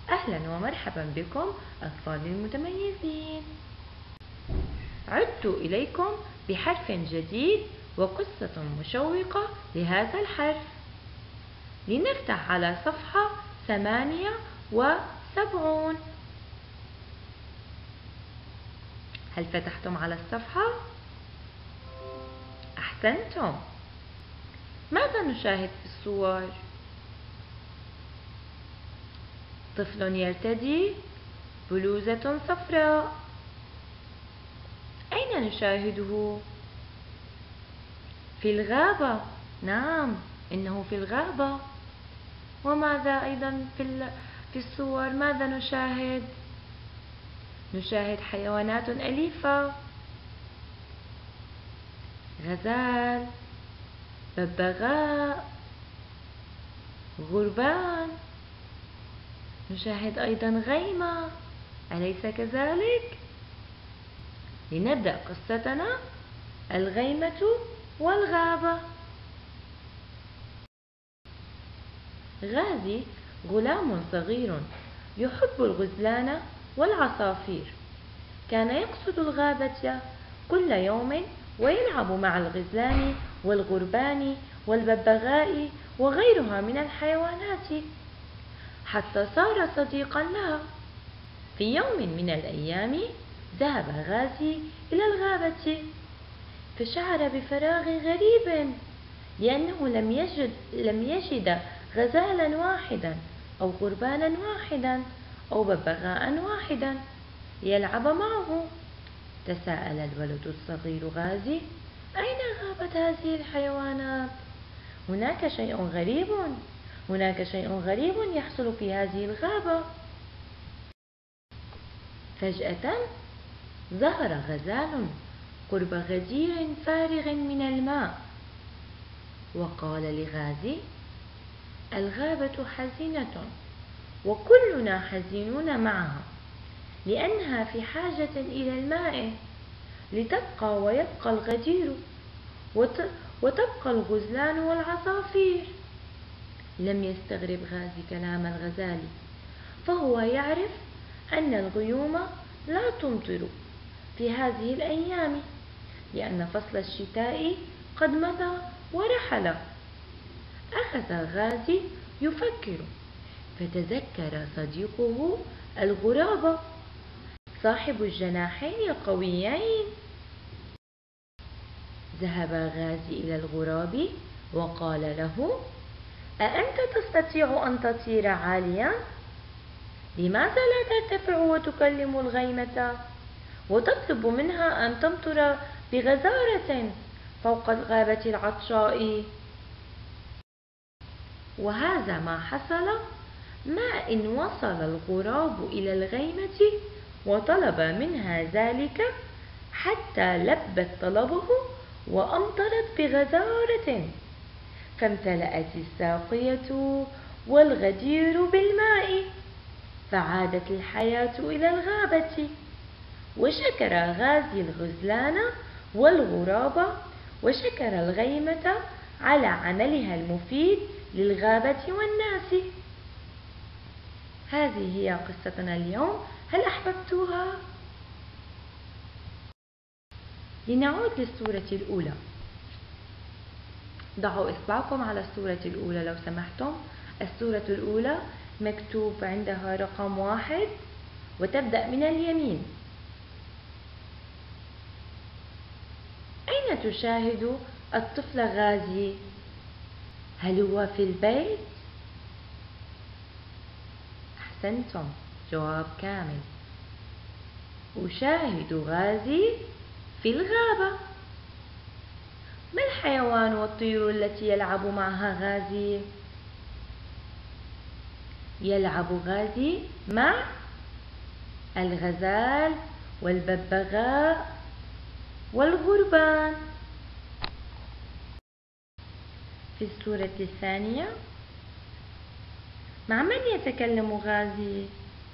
أهلا ومرحبا بكم أطفال المتميزين. عدت إليكم بحرف جديد وقصة مشوقة لهذا الحرف. لنفتح على صفحة 78. هل فتحتم على الصفحة؟ أحسنتم. ماذا نشاهد في الصور؟ طفل يرتدي بلوزة صفراء. أين نشاهده؟ في الغابة. نعم، إنه في الغابة. وماذا أيضا في الصور ماذا نشاهد؟ نشاهد حيوانات أليفة، غزال، ببغاء، غربان. نشاهد أيضا غيمة، أليس كذلك؟ لنبدأ قصتنا: الغيمة والغابة. غازي غلام صغير يحب الغزلان والعصافير. كان يقصد الغابة كل يوم ويلعب مع الغزلان والغربان والببغاء وغيرها من الحيوانات، حتى صار صديقا لها. في يوم من الأيام ذهب غازي إلى الغابة، فشعر بفراغ غريب، لأنه لم يجد غزالا واحدا أو غربانا واحدا أو ببغاء واحدا يلعب معه. تساءل الولد الصغير غازي: أين غابت هذه الحيوانات؟ هناك شيء غريب يحصل في هذه الغابة. فجأة ظهر غزال قرب غدير فارغ من الماء، وقال لغازي: الغابة حزينة وكلنا حزينون معها، لأنها في حاجة إلى الماء لتبقى ويبقى الغدير وتبقى الغزلان والعصافير. لم يستغرب غازي كلام الغزال، فهو يعرف أن الغيوم لا تمطر في هذه الأيام، لأن فصل الشتاء قد مضى ورحل. أخذ غازي يفكر، فتذكر صديقه الغراب صاحب الجناحين القويين. ذهب غازي إلى الغراب وقال له: أأنت تستطيع أن تطير عاليا؟ لماذا لا ترتفع وتكلم الغيمة وتطلب منها أن تمطر بغزارة فوق الغابة العطشاء؟ وهذا ما حصل، ما إن وصل الغراب إلى الغيمة وطلب منها ذلك حتى لبت طلبه وأمطرت بغزارة، فامتلأت الساقية والغدير بالماء، فعادت الحياة إلى الغابة. وشكر غازي الغزلان والغراب وشكر الغيمة على عملها المفيد للغابة والناس. هذه هي قصتنا اليوم، هل أحببتوها؟ لنعود للصورة الأولى. ضعوا إصبعكم على الصورة الأولى لو سمحتم. الصورة الأولى مكتوب عندها رقم 1 وتبدأ من اليمين. أين تشاهد الطفل غازي؟ هل هو في البيت؟ أحسنتم، جواب كامل. أشاهد غازي في الغابة. ما الحيوان والطيور التي يلعب معها غازي؟ يلعب غازي مع الغزال والببغاء والغربان. في الصورة الثانية، مع من يتكلم غازي؟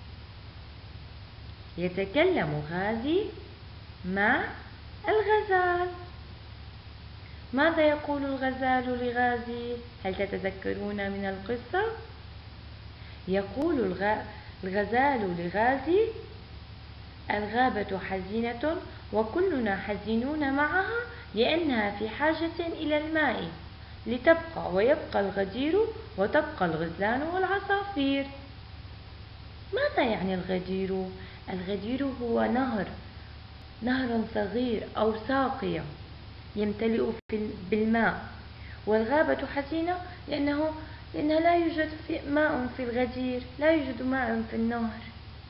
يتكلم غازي مع الغزال. ماذا يقول الغزال لغازي؟ هل تتذكرون من القصة؟ يقول الغزال لغازي، الغابة حزينة وكلنا حزينون معها لأنها في حاجة إلى الماء لتبقى، ويبقى الغدير وتبقى الغزلان والعصافير. ماذا يعني الغدير؟ الغدير هو نهر صغير أو ساقية يمتلئ بالماء. والغابة حزينة لأنها لا يوجد ماء في الغدير، لا يوجد ماء في النهر.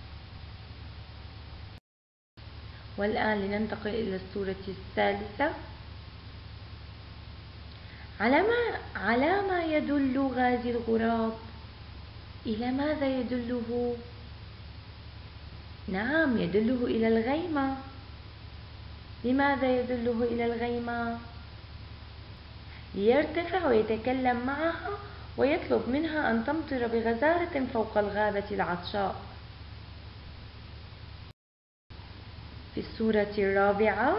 والآن لننتقل إلى الصورة الثالثة. على ما يدل غازي الغراب؟ إلى ماذا يدله؟ نعم، يدله إلى الغيمة. لماذا يدله إلى الغيمة؟ ليرتفع ويتكلم معها ويطلب منها أن تمطر بغزارة فوق الغابة العطشاء. في الصورة الرابعة،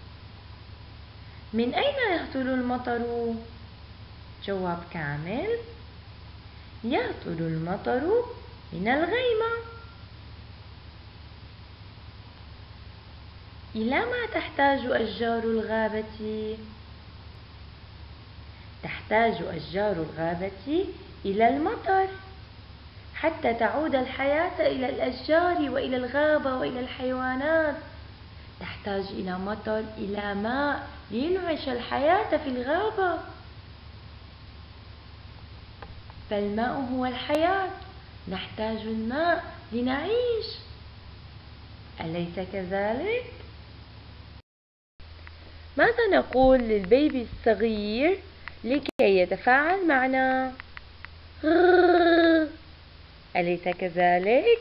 من أين يهطل المطر؟ جواب كامل: يهطل المطر من الغيمة. إلى ما تحتاج أشجار الغابة؟ تحتاج أشجار الغابة إلى المطر حتى تعود الحياة إلى الأشجار وإلى الغابة وإلى الحيوانات. تحتاج إلى مطر، إلى ماء لينعش الحياة في الغابة. فالماء هو الحياة، نحتاج الماء لنعيش، أليس كذلك؟ ماذا نقول للبيبي الصغير لكي يتفاعل معنا؟ أليس كذلك؟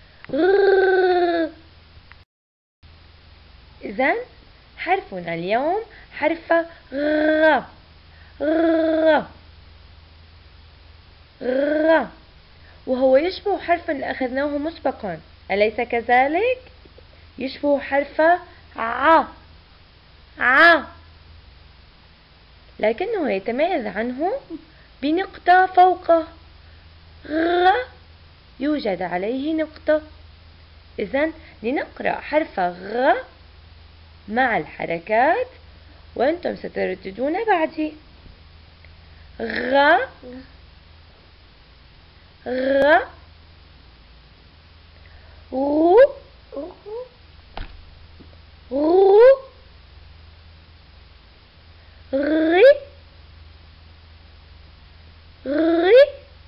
إذن حرفنا اليوم حرف غ. وهو يشبه حرف أخذناه مسبقا، أليس كذلك؟ يشبه حرف ع. لكنه يتميز عنه بنقطة فوقه. غ يوجد عليه نقطة. إذن لنقرأ حرف غ مع الحركات وأنتم سترددون بعدي. غ غ غو غو غي غي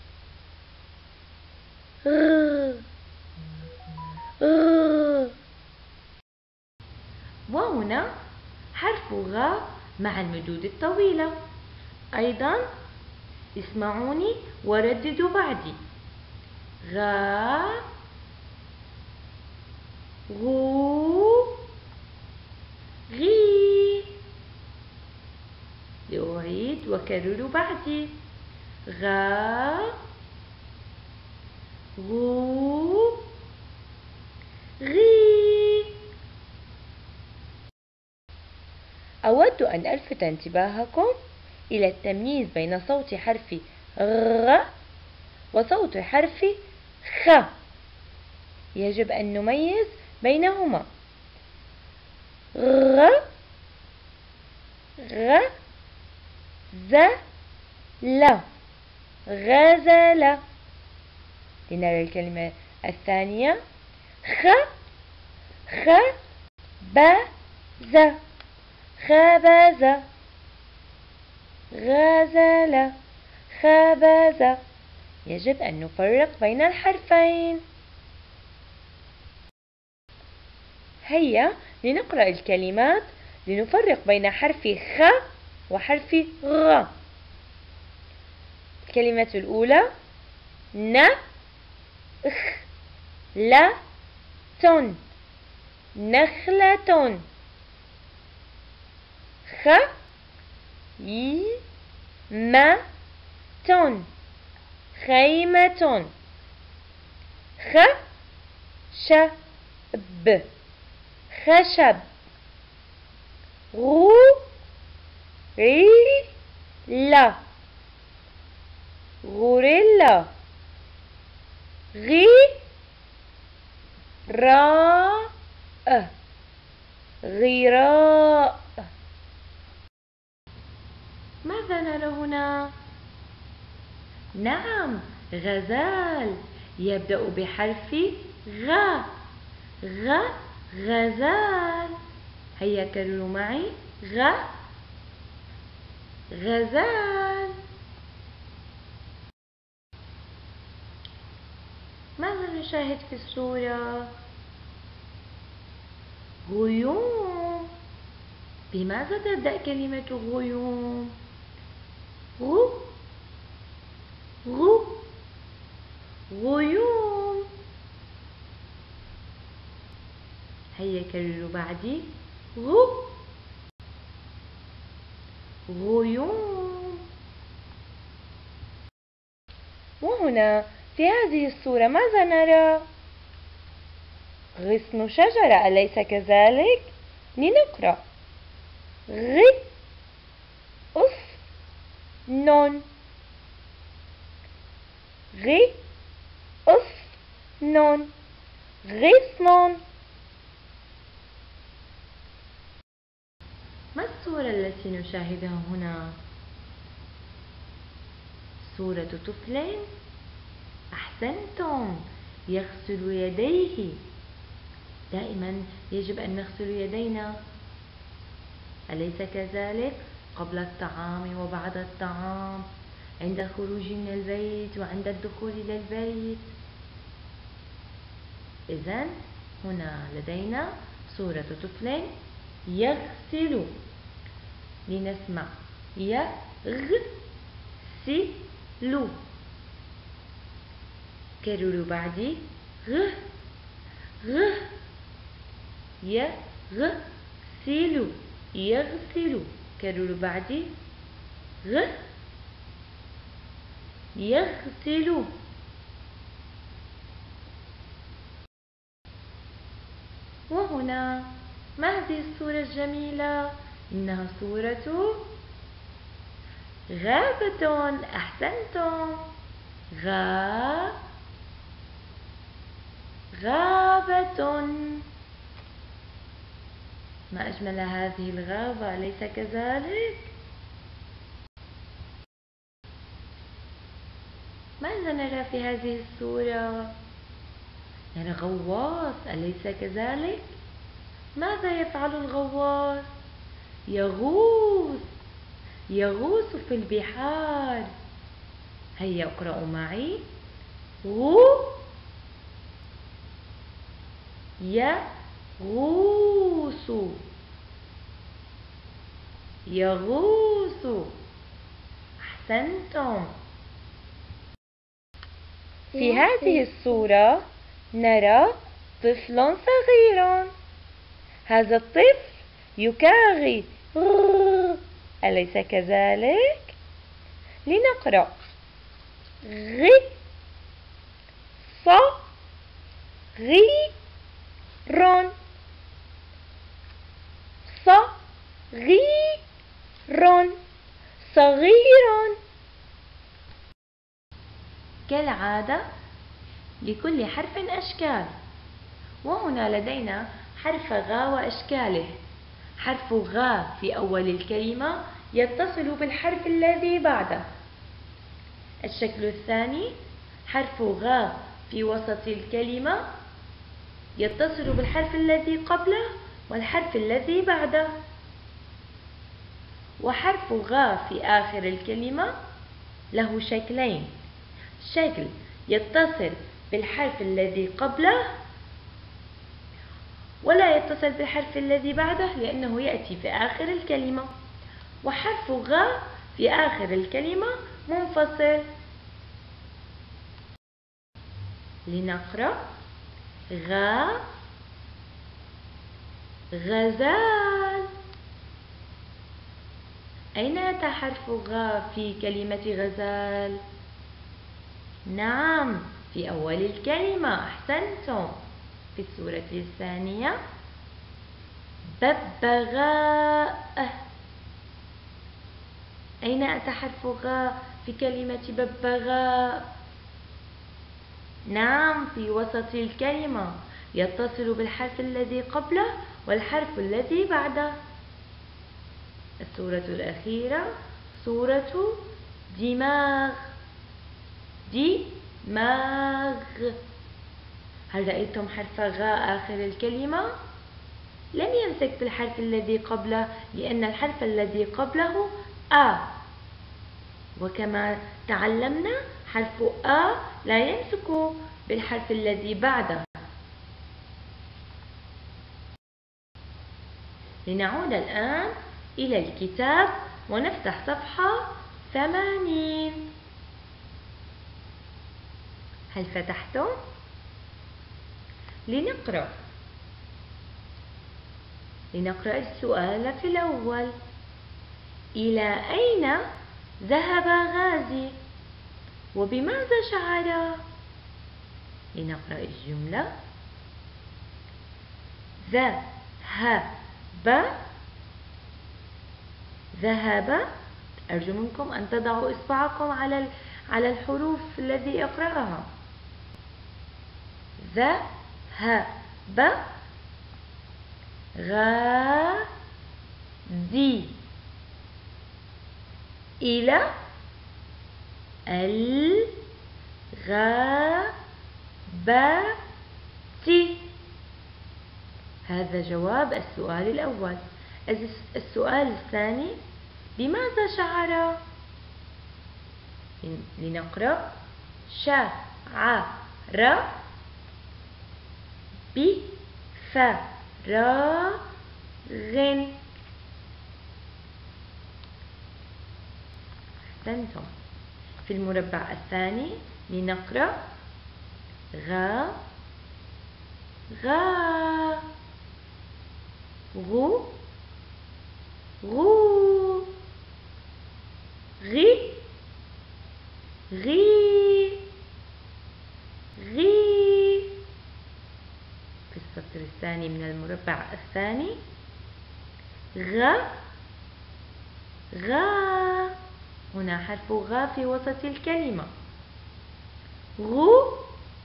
وهنا حرف غ مع المدود الطويلة. أيضا اسمعوني ورددوا بعدي. غا غو غي. لأعيد وكرروا بعدي. غا غو غي. أود أن ألفت انتباهكم إلى التمييز بين صوت حرف غ وصوت حرف خ. يجب أن نميز بينهما. غ غ ز ل غزل. لنرى الكلمة الثانية. خ خ ب ز خبز. غزل خبز. يجب أن نفرق بين الحرفين. هيا لنقرأ الكلمات لنفرق بين حرف خ وحرف غ. الكلمة الأولى: نخلة نخلة. خيمة خيمة. خشب خشب. غوريلا غوريلا. راء غراء. ماذا نرى هنا؟ نعم، غزال يبدأ بحرف غ. غزال. هيا كرروا معي: غزال. ماذا نشاهد في الصورة؟ غيوم. بماذا تبدأ كلمة غيوم؟ غيوم. هيا كرروا بعدي: غيوم. وهنا في هذه الصورة ماذا نرى؟ غصن شجرة، أليس كذلك؟ لنقرأ: غصن. غصن. ما الصورة التي نشاهدها هنا؟ صورة طفل. أحسنتم، يغسل يديه. دائما يجب أن نغسل يدينا، أليس كذلك؟ قبل الطعام وبعد الطعام، عند الخروج من البيت وعند الدخول إلى البيت. إذن هنا لدينا صورة طفل يغسل. لنسمع: يغسل. كرروا بعدي: يغسل. يغسل. كرروا بعدي: يغسل. وهنا ما هذه الصورة الجميلة؟ إنها صورة غابة. أحسنتم، غابة. ما أجمل هذه الغابة، أليس كذلك؟ ماذا نرى في هذه الصورة؟ نرى غواص، أليس كذلك؟ ماذا يفعل الغواص؟ يغوص في البحار. هيا اقرأوا معي: يغوص. أحسنتم. في هذه الصورة نرى طفل صغير. هذا الطفل يكاغي، أليس كذلك؟ لنقرأ: صغير. صغير. كالعادة لكل حرف أشكال، وهنا لدينا حرف غ وأشكاله. حرف غ في أول الكلمة يتصل بالحرف الذي بعده. الشكل الثاني: حرف غ في وسط الكلمة يتصل بالحرف الذي قبله والحرف الذي بعده. وحرف غ في آخر الكلمة له شكلين: شكل يتصل بالحرف الذي قبله ولا يتصل بالحرف الذي بعده لأنه يأتي في آخر الكلمة، وحرف غ في آخر الكلمة منفصل. لنقرأ: غزال. أين أتى حرف غ في كلمة غزال؟ نعم، في أول الكلمة. أحسنتم. في الصورة الثانية: ببغاء. أين أتى حرف غ في كلمة ببغاء؟ نعم، في وسط الكلمة. يتصل بالحرف الذي قبله والحرف الذي بعده. الصورة الأخيرة صورة دماغ. دماغ. هل رأيتم حرف غاء آخر الكلمة؟ لم يمسك بالحرف الذي قبله لأن الحرف الذي قبله آ، وكما تعلمنا حرف آ لا يمسك بالحرف الذي بعده. لنعود الآن إلى الكتاب ونفتح صفحة 80. هل فتحتم؟ لنقرأ السؤال في الأول. إلى أين ذهب غازي وبماذا شعر؟ لنقرأ الجملة. ذهب. أرجو منكم أن تضعوا إصبعكم على الحروف الذي يقرأها. ذهب غازي إلى الغابة. هذا جواب السؤال الأول. السؤال الثاني بماذا شعر؟ لنقرأ شعر بفراغ. أحسنتم. في المربع الثاني لنقرأ غا غو غي في السطر الثاني من المربع الثاني غا. هنا حرف غا في وسط الكلمة. غو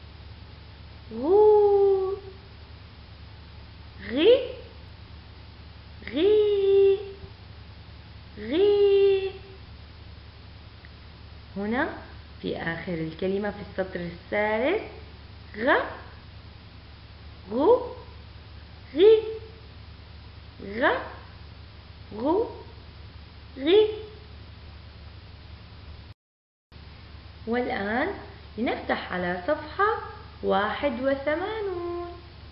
غي هنا في آخر الكلمة في السطر الثالث غو غي. والآن لنفتح على صفحة 81.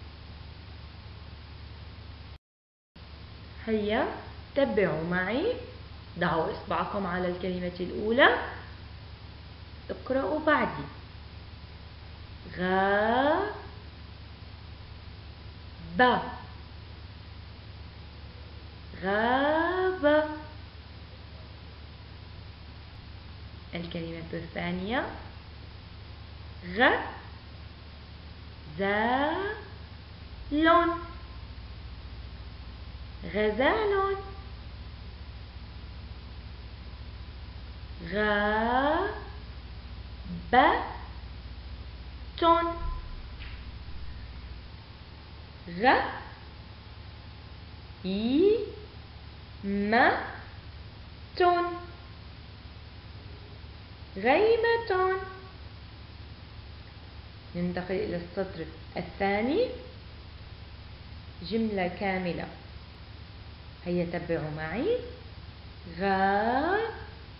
هيا تبعوا معي. ضعوا إصبعكم على الكلمة الأولى. اقرأوا بعدي. غاب. غاب. الكلمة الثانية غزال. غزال. غابة. غيمة. ننتقل إلى السطر الثاني. جملة كاملة. هيا تبعوا معي. غاب.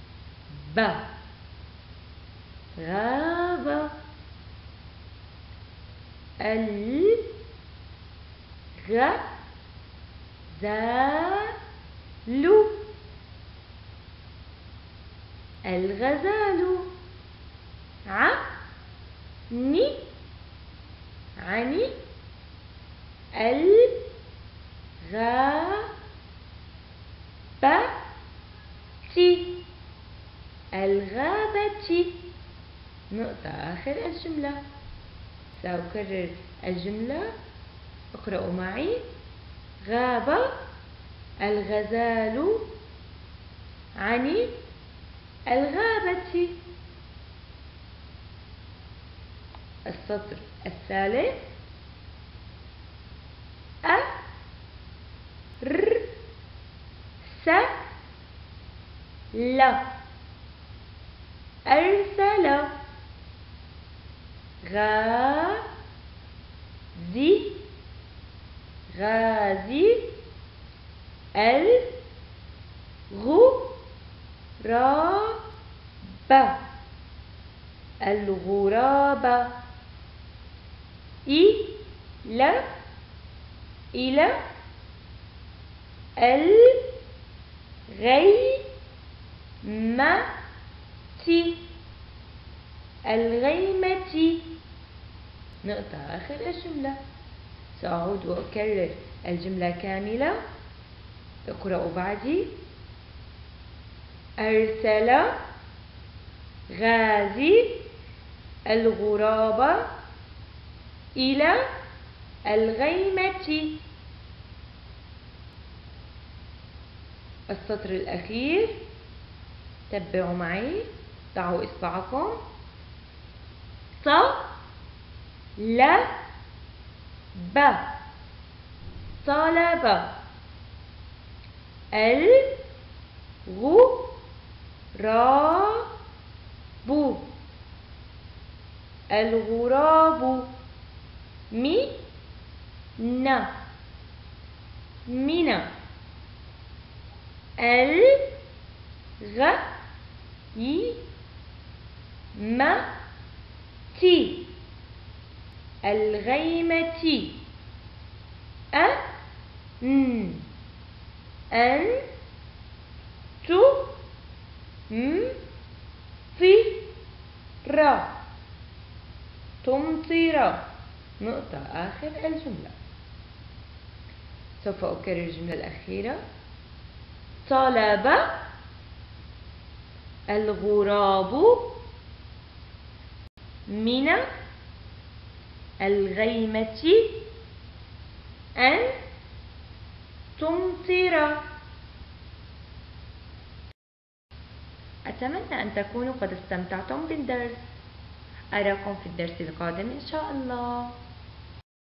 الغزال. عني الغابة. نقطة آخر الجملة. سأكرر الجملة. اقرأوا معي. غاب الغزال عن الغابة. السطر الثالث. لا أرسل غازي غازي الغراب الغراب إلى الغيمة نقطة آخر الجملة. سأعود وأكرر الجملة كاملة. اقرأوا بعدي. أرسل غازي الغراب إلى الغيمة. السطر الأخير تبعوا معي. ضعوا إصبعكم. طلب الغراب من الغيمة تمطر نقطة آخر الجملة. سوف أكرر الجملة الأخيرة. طلب الغراب من الغيمة أن تمطر. أتمنى أن تكونوا قد استمتعتم بالدرس. أراكم في الدرس القادم إن شاء الله.